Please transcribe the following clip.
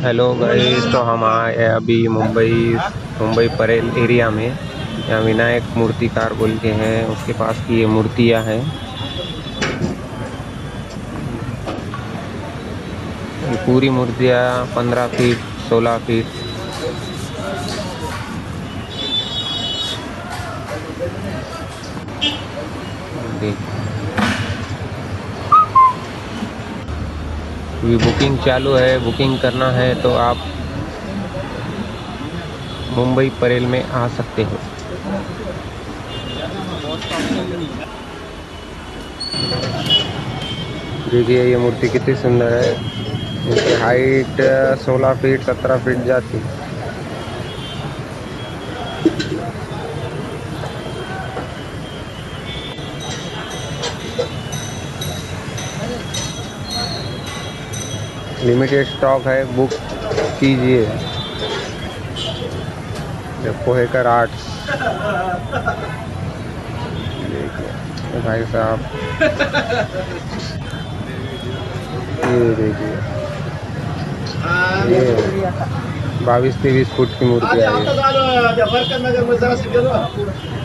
Hello guys, तो हम आए हैं अभी मुंबई परेल एरिया में। यहाँ विनायक मूर्तिकार बोल के हैं, उसके पास की ये मूर्तियाँ हैं। ये पूरी मूर्तियाँ 15 फीट 16 फीट। देखिए, अभी बुकिंग चालू है। बुकिंग करना है तो आप मुंबई परेल में आ सकते हो। देखिए ये मूर्ति कितनी सुंदर है। इसकी हाइट 16 फीट 17 फीट जाती है। लिमिटेड स्टॉक है, बुक कीजिए। पोहेकर आर्ट्स। देखिए भाई साहब, ये देखिए, ये 22-23 फुट की मूर्ति आई है।